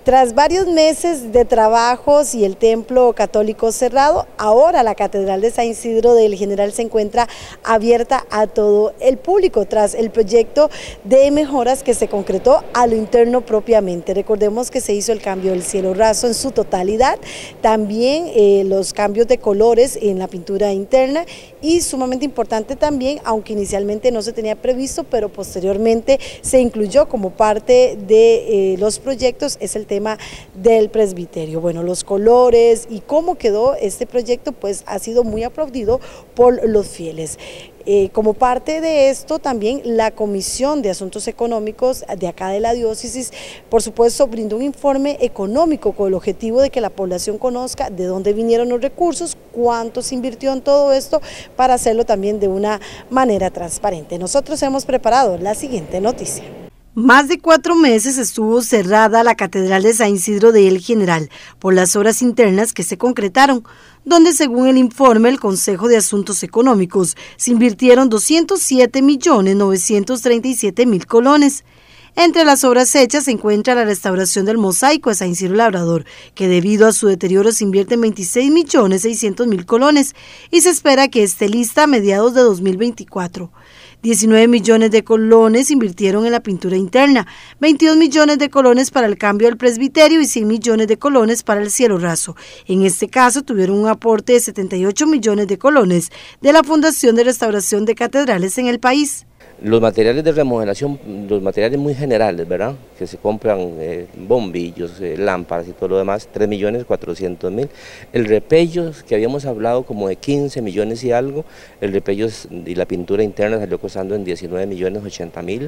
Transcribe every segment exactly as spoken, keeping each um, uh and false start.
Tras varios meses de trabajos y el templo católico cerrado, ahora la Catedral de San Isidro del General se encuentra abierta a todo el público tras el proyecto de mejoras que se concretó a lo interno propiamente. Recordemos que se hizo el cambio del cielo raso en su totalidad, también eh, los cambios de colores en la pintura interna y sumamente importante también, aunque inicialmente no se tenía previsto, pero posteriormente se incluyó como parte de eh, los proyectos, es el tema tema del presbiterio. Bueno, los colores y cómo quedó este proyecto pues ha sido muy aplaudido por los fieles. Eh, como parte de esto también la Comisión de Asuntos Económicos de acá de la diócesis, por supuesto, brindó un informe económico con el objetivo de que la población conozca de dónde vinieron los recursos, cuánto se invirtió en todo esto, para hacerlo también de una manera transparente. Nosotros hemos preparado la siguiente noticia. Más de cuatro meses estuvo cerrada la Catedral de San Isidro de El General por las obras internas que se concretaron, donde según el informe del Consejo de Asuntos Económicos se invirtieron doscientos siete millones novecientos treinta y siete mil colones. Entre las obras hechas se encuentra la restauración del mosaico de San Isidro Labrador, que debido a su deterioro se invierte en veintiséis millones seiscientos mil colones y se espera que esté lista a mediados de dos mil veinticuatro. diecinueve millones de colones invirtieron en la pintura interna, veintidós millones de colones para el cambio del presbiterio y cien millones de colones para el cielo raso. En este caso tuvieron un aporte de setenta y ocho millones de colones de la Fundación de Restauración de Catedrales en el país. Los materiales de remodelación, los materiales muy generales, ¿verdad? Que se compran eh, bombillos, eh, lámparas y todo lo demás, tres millones cuatrocientos mil. El repello, que habíamos hablado como de quince millones y algo, el repello y la pintura interna salió costando en diecinueve millones ochenta mil.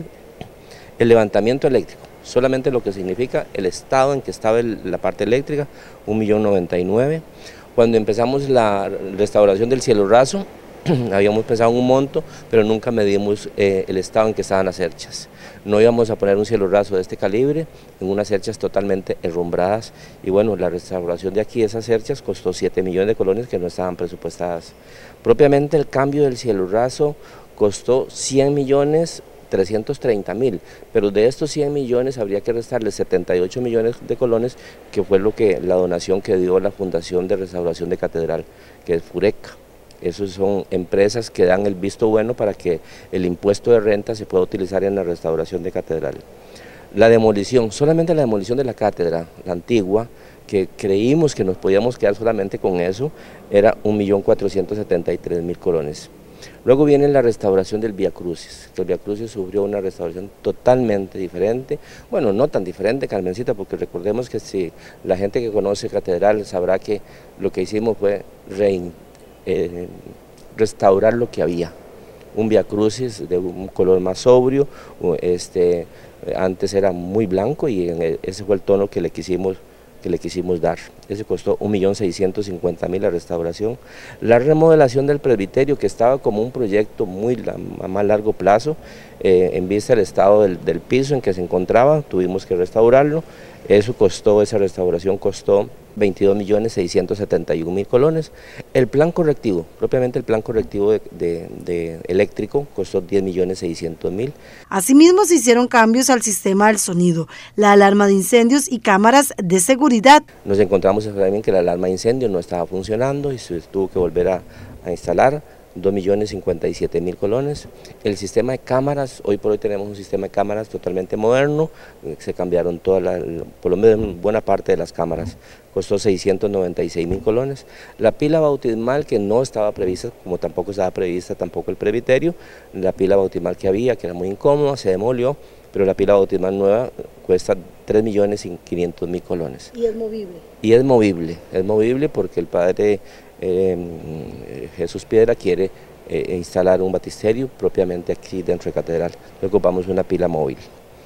El levantamiento eléctrico, solamente lo que significa el estado en que estaba el, la parte eléctrica, un millón noventa y nueve. Cuando empezamos la restauración del cielo raso, habíamos pensado en un monto, pero nunca medimos eh, el estado en que estaban las cerchas. No íbamos a poner un cielo raso de este calibre en unas cerchas totalmente herrumbradas y bueno, la restauración de aquí de esas cerchas costó siete millones de colones que no estaban presupuestadas. Propiamente el cambio del cielo raso costó cien millones trescientos treinta mil, pero de estos cien millones habría que restarle setenta y ocho millones de colones, que fue lo que la donación que dio la Fundación de Restauración de Catedral, que es Fureca. Esas son empresas que dan el visto bueno para que el impuesto de renta se pueda utilizar en la restauración de catedral. La demolición, solamente la demolición de la cátedra, la antigua, que creímos que nos podíamos quedar solamente con eso, era un millón cuatrocientos setenta y tres mil colones. Luego viene la restauración del Vía Crucis, que el Vía Crucis sufrió una restauración totalmente diferente, bueno, no tan diferente, Carmencita, porque recordemos que si la gente que conoce catedral sabrá que lo que hicimos fue reintegrar. Eh, restaurar lo que había, un Vía Crucis de un color más sobrio, este, antes era muy blanco y ese fue el tono que le quisimos, que le quisimos dar. Ese costó un millón seiscientos cincuenta mil la restauración. La remodelación del presbiterio, que estaba como un proyecto muy a más largo plazo, eh, en vista del estado del, del piso en que se encontraba, tuvimos que restaurarlo. Eso costó, esa restauración costó veintidós millones seiscientos setenta y un mil colones. El plan correctivo, propiamente el plan correctivo de, de, de eléctrico, costó diez millones seiscientos mil. Asimismo se hicieron cambios al sistema del sonido, la alarma de incendios y cámaras de seguridad. Nos encontramos también que la alarma de incendios no estaba funcionando y se tuvo que volver a, a instalar. dos millones cincuenta y siete mil colones. El sistema de cámaras, hoy por hoy tenemos un sistema de cámaras totalmente moderno, se cambiaron toda la, por lo menos buena parte de las cámaras, costó seiscientos noventa y seis mil colones. La pila bautismal, que no estaba prevista, como tampoco estaba prevista tampoco el presbiterio, la pila bautismal que había, que era muy incómoda, se demolió, pero la pila bautismal nueva cuesta tres millones quinientos mil colones. ¿Y es movible? Y es movible, es movible porque el padre eh, Jesús Piedra quiere eh, instalar un baptisterio propiamente aquí dentro de catedral. Le ocupamos una pila móvil.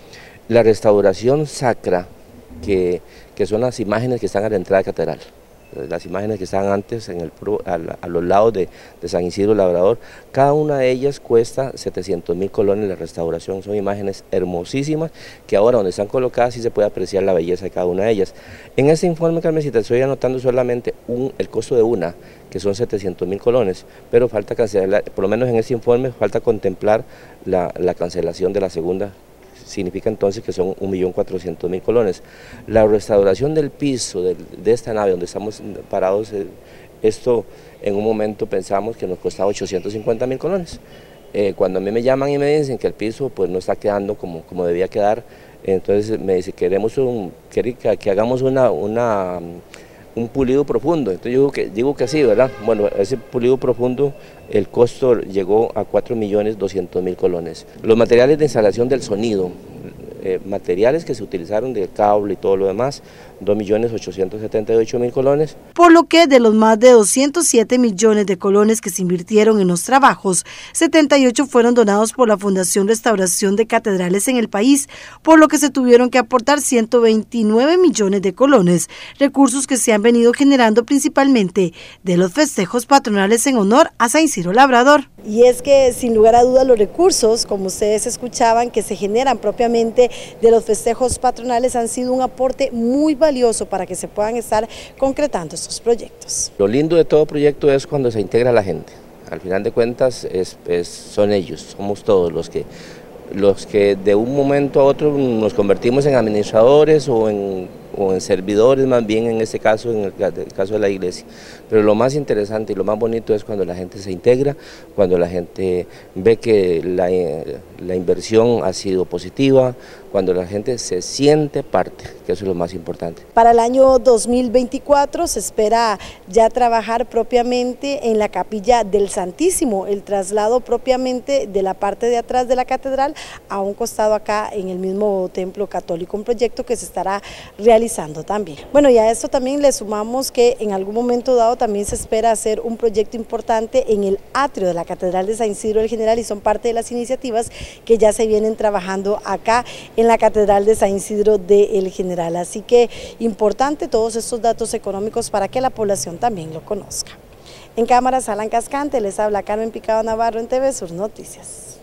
La restauración sacra, que, que son las imágenes que están a la entrada de catedral. Las imágenes que estaban antes en el, a, a los lados de, de San Isidro Labrador, cada una de ellas cuesta setecientos mil colones la restauración. Son imágenes hermosísimas que ahora donde están colocadas sí se puede apreciar la belleza de cada una de ellas. En este informe, Carmencita, estoy anotando solamente un, el costo de una, que son setecientos mil colones, pero falta cancelar, por lo menos en este informe falta contemplar la, la cancelación de la segunda, significa entonces que son un millón cuatrocientos mil colones. La restauración del piso de, de esta nave donde estamos parados, esto en un momento pensamos que nos costaba ochocientos cincuenta mil colones. Eh, cuando a mí me llaman y me dicen que el piso pues no está quedando como, como debía quedar, entonces me dice queremos un, que, que hagamos una, una, un pulido profundo. Entonces yo digo que, digo que sí, ¿verdad? Bueno, ese pulido profundo, el costo llegó a cuatro millones doscientos mil colones. Los materiales de instalación del sonido, Eh, materiales que se utilizaron de cable y todo lo demás, dos millones ochocientos setenta y ocho mil colones. Por lo que de los más de doscientos siete millones de colones que se invirtieron en los trabajos, setenta y ocho fueron donados por la Fundación Restauración de Catedrales en el país, por lo que se tuvieron que aportar ciento veintinueve millones de colones, recursos que se han venido generando principalmente de los festejos patronales en honor a San Isidro Labrador. Y es que sin lugar a dudas los recursos, como ustedes escuchaban, que se generan propiamente de los festejos patronales han sido un aporte muy valioso para que se puedan estar concretando estos proyectos. Lo lindo de todo proyecto es cuando se integra la gente. Al final de cuentas es, es, son ellos, somos todos los que, los que de un momento a otro nos convertimos en administradores o en, o en servidores, más bien en este caso, en el, el caso de la iglesia. Pero lo más interesante y lo más bonito es cuando la gente se integra, cuando la gente ve que la, la inversión ha sido positiva, cuando la gente se siente parte, que eso es lo más importante. Para el año dos mil veinticuatro se espera ya trabajar propiamente en la capilla del Santísimo, el traslado propiamente de la parte de atrás de la catedral a un costado acá en el mismo templo católico, un proyecto que se estará realizando también. Bueno, y a esto también le sumamos que en algún momento dado también se espera hacer un proyecto importante en el atrio de la Catedral de San Isidro del General y son parte de las iniciativas que ya se vienen trabajando acá en la Catedral de San Isidro del General. Así que importante todos estos datos económicos para que la población también lo conozca. En cámaras, Alan Cascante, les habla Carmen Picado Navarro en T V Sur Noticias.